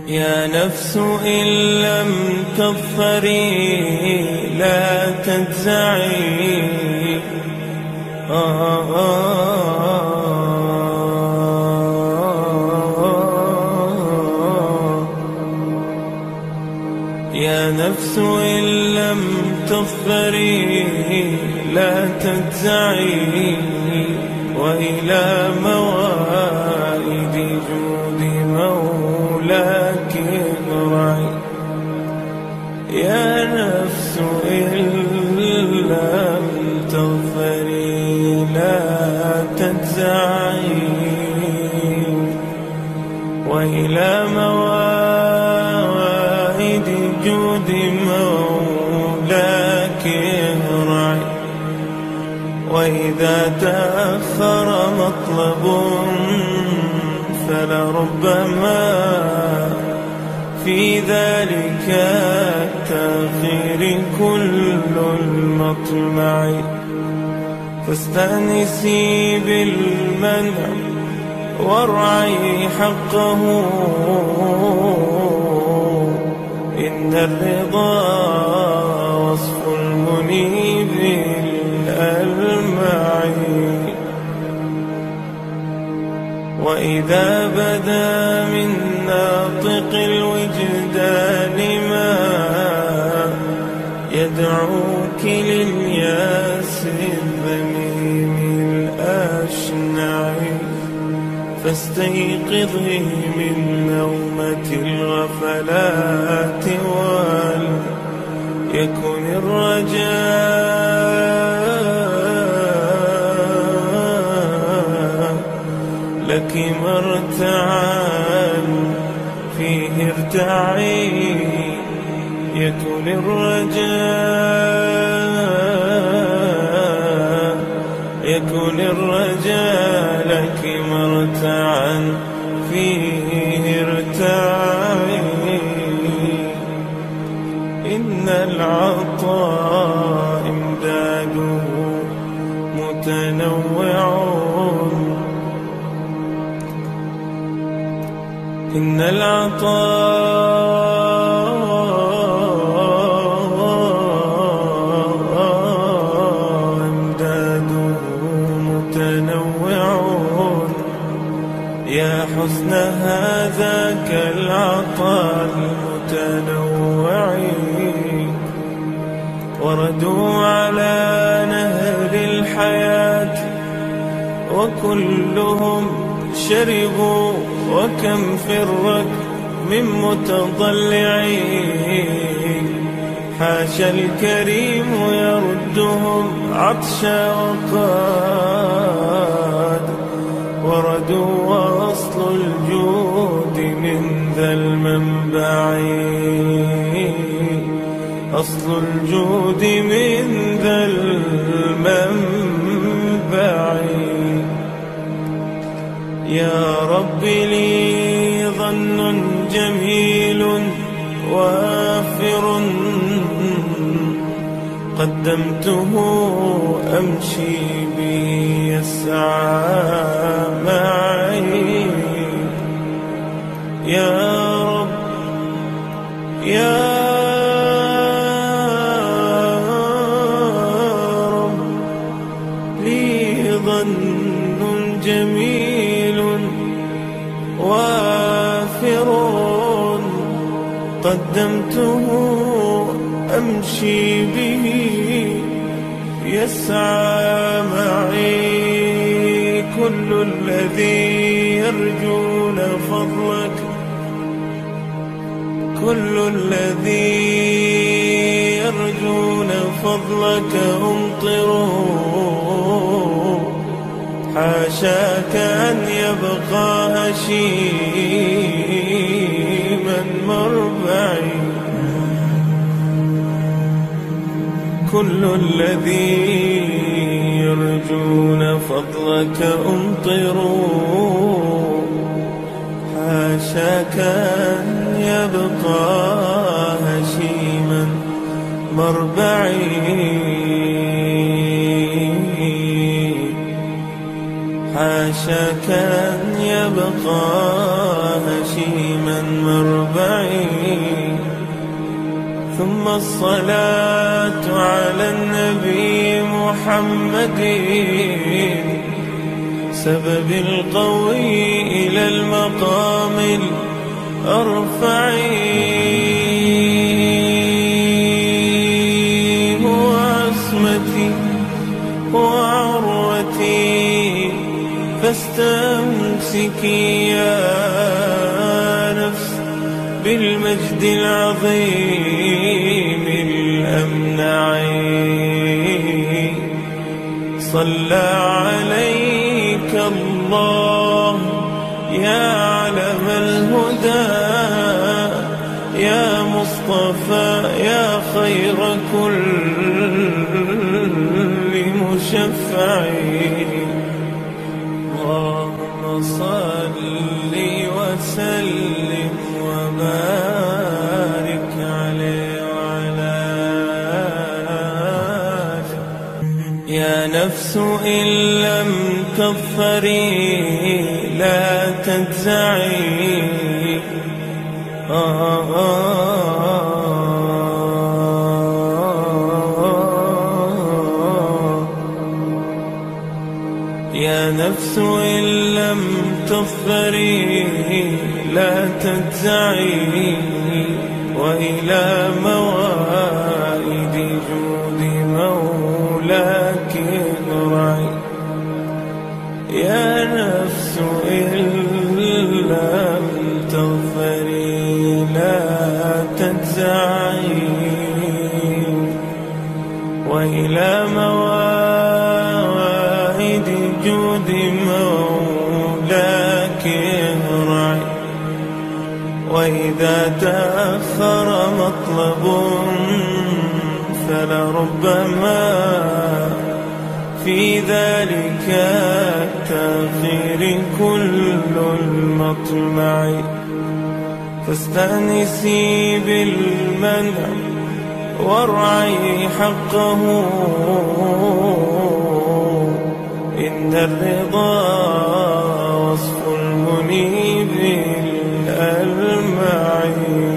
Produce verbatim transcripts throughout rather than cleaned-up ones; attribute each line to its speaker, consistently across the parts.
Speaker 1: يا نفس إن لم تظفري لا تجزعي. آه آه يا نفس إن لم تظفري لا تجزعي، وإلى موائد جود مولاك ارجعي. يا نفس إن لم تظفري لا تجزعي، وإلى موائد جود مولاك ارجعي. وإذا تأخر مطلب فلربما في ذلك التأخير كل المطمع. فاستأنسي بالمنع وارعي حقه، إن الرضا وصف المنيب الألمعي. وإذا بدا من ناطق الوجدان ما يدعوك للياس الذميم الأشنع، فاستيقظي من نومة الغفلات وليكن الرجاء لك مرتعا فيه ارتعي. يكن الرجاء يكن الرجاء لك مرتعا فيه ارتعي. إن العطاء امداده متنوع، إن العطاء امداده متنوع. يا حسن هذاك العطاء المتنوع، وردوا على نهر الحياة وكلهم شربوا، وكم فرت من متضلعين. حاشا الكريم يردهم عطشا وقاد وردوا، وأصل الجود من ذا المنبع. أصل الجود من ذا المنبع. يا رب لي ظن جميل وافر، قدمته أمشي بي يسعى معي. يا رب يا رب لي ظن جميل وافر، قدمته أمشي به يسعى معي. كل الذي يرجون فضلك كل الذي يرجون فضلك امطروا. حاشاك أن يبقى هشيما مربعي. كل الذي يرجون فضلك امطروا. حاشاك أن يبقى هشيما مربعي. حاشاك أن يبقى هشيما مربعي. ثم الصلاة على النبي محمد سبب القوي إلى المقام الأرفع. هو عصمتي وعروتي فاستمسكي يا نفس بالمجد العظيم الأمنعي. صلى عليك الله يا علم الهدى يا مصطفى يا خير كل مشفع. اللهم صل وسلم وبارك عليه وعلى آله. يا نفس إن لم تظفري لا تجزعي. آه يا نفس إن لم تظفري لا تجزعي وإلى موائد جود مولاك ارجعي. يا نفس إن لم تظفري لا تجزعي وإلى موائد جود مولاك ارجعي. وإذا تأخر مطلب فلربما في ذلك التأخير كل المطمع. فاستأنسي بالمنع وارعي حقه إن الرضا وصف المنيب الألمعي.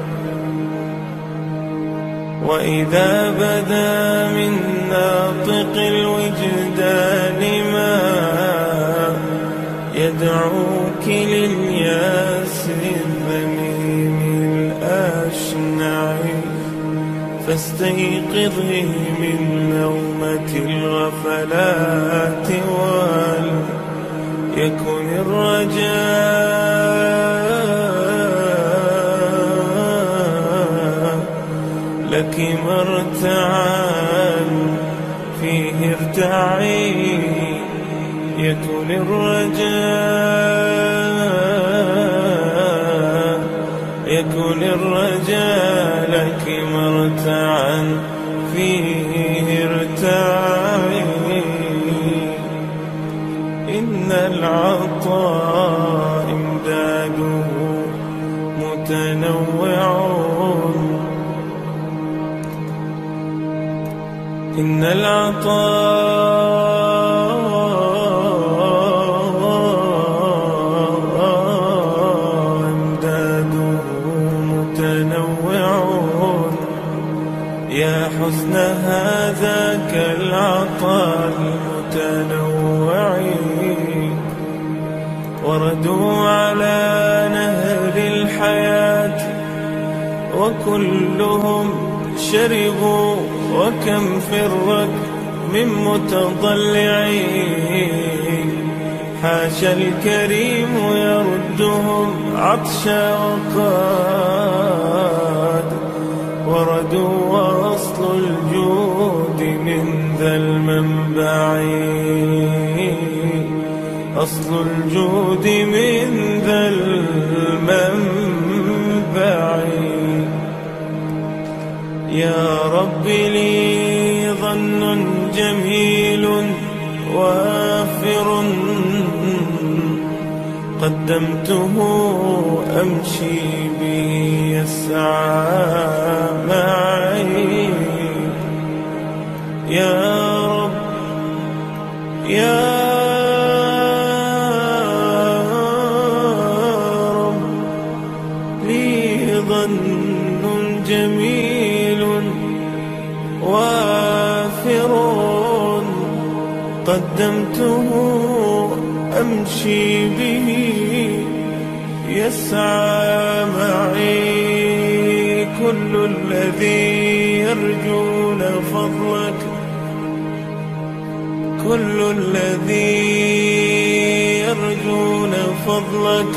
Speaker 1: وإذا بدا من ناطق الوجدان ما يدعوك للياس الذميم الأشنع فاستيقظي من نومة الغفلات وليكن الرجاء لك مرتعا فيه ارتعي. يكن الرجاء يكن الرجاء لك مرتعا فيه ارتعي. إن العطاء امداده متنوع. إن العطاء امداده متنوع. يا حسن هذاك العطاء المتنوع. وردوا على نهر الحياة وكلهم شربوا وكم فرت من متضلعين. حاشا الكريم يردهم عطشا وقاد وردوا وأصل الجود من ذا المنبع. أصل الجود من ذا المنبع. يا رب لي ظن جميل وافر قدمته أمشي به يسعى معي. يا رب يا رب لي ظن جميل وافر قدمته أمشي به يسعى معي كل الذي يرجون فضلك كل الذي يرجون فضلك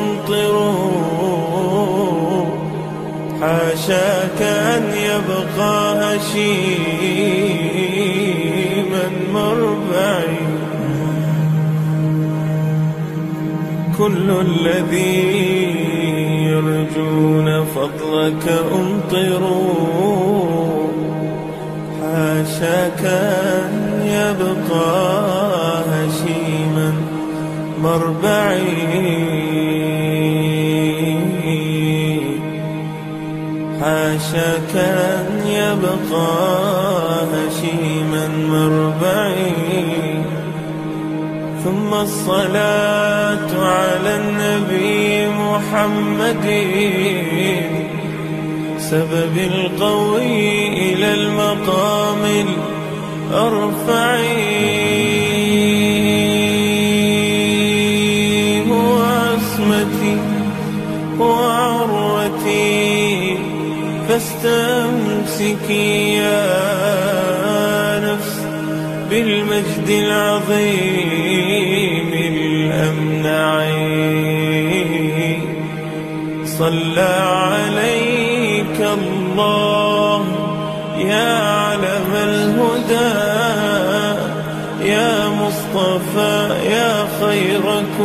Speaker 1: أمطروا حاشاك أن يبقى هشيما مربعي كل الذي يرجون فضلك أمطروا حاشاك أن يبقى هشيما مربعي حاشاك أن يبقى هشيما مربعي ثم الصلاة على النبي محمد سبب القوي إلى المقام الأرفع هو عصمتي وعروتي فاستمسكي يا نفس بالمجد العظيم الأمنع صلى عليك الله يا علم الهدى يا مصطفى يا خير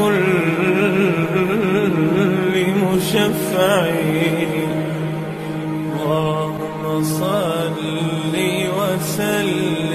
Speaker 1: كل مشفع اللهم صل وسلم